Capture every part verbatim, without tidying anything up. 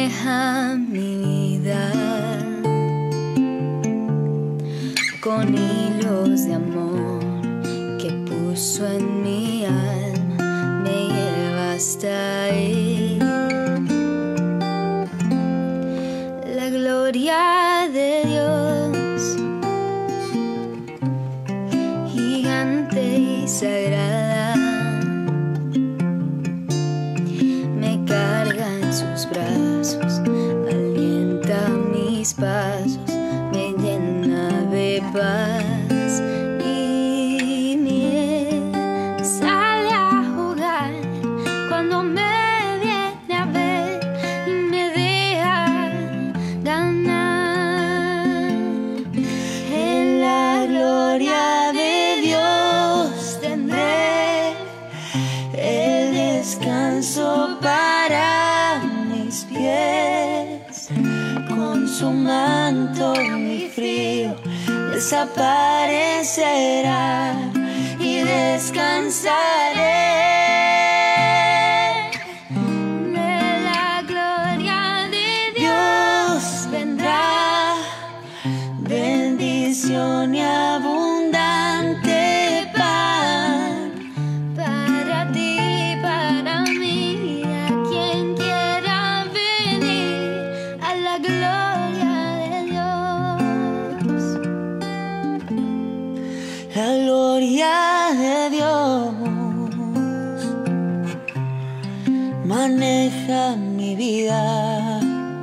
maneja mi vida con hilos de amor que puso en mi alma, me lleva hasta ahí. La gloria de Dios, gigante y sagrada, me carga en sus brazos, alienta mis pasos, me llena de paz y miel. Sale a jugar cuando me viene a ver y me deja ganar. En la gloria de Dios tendré el descanso para mis pies. Con su manto mi frío desaparecerá y descansaré. De la gloria de Dios vendrá bendición y abundante pan para ti y para mí, a quien quiera venir a la gloria de Dios. La gloria de Dios maneja mi vida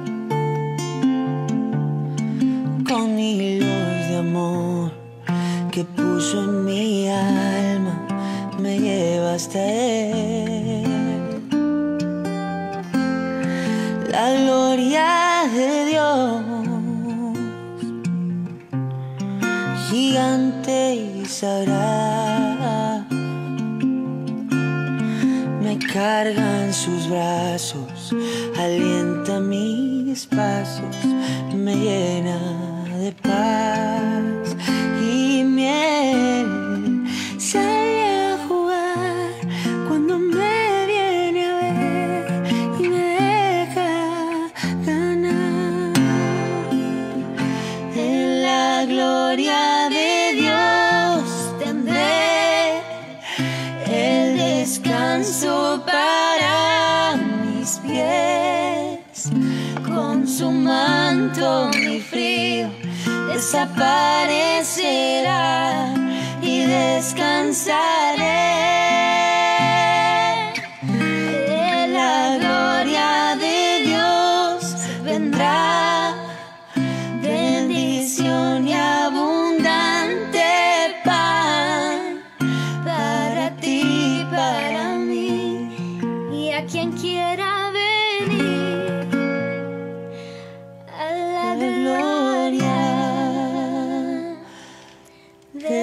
con hilos de amor que puso en mi alma, me lleva hasta Él. La gloria de Dios, gigante y sagrada, me carga en sus brazos, alienta mis pasos, me llena de paz y miel. Sale a jugar cuando me viene a ver y me deja ganar. En la gloria de Dios tendré el descanso para mis pies. Con su manto mi frío desaparecerá y descansaré. De la gloria de Dios vendrá bendición y abundante pan para ti y para mí, y a quien quiera venir a la gloria de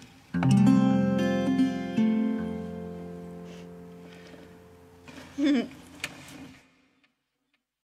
Dios.